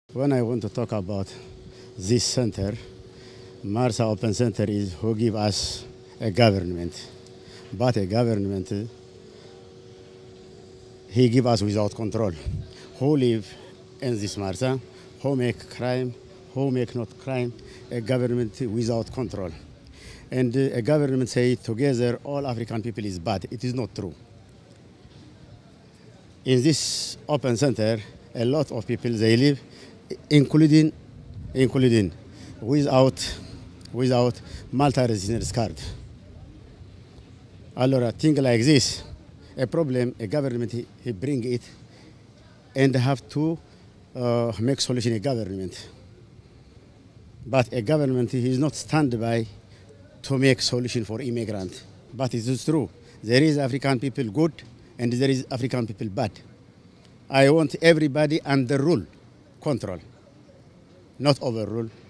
When I want to talk about this center, Marsa Open Center is who give us a government. But a government, he give us without control. Who live in this Marsa, who make crime, who make not crime, a government without control. And a government say together all African people is bad. It is not true. In this open center, a lot of people, they live, including without multi-residence card. Allora, things like this, a problem, a government, he bring it and have to make solution a government. But a government is not stand by to make solution for immigrant. But it is true. There is African people good and there is African people bad. I want everybody under rule, control, not overrule.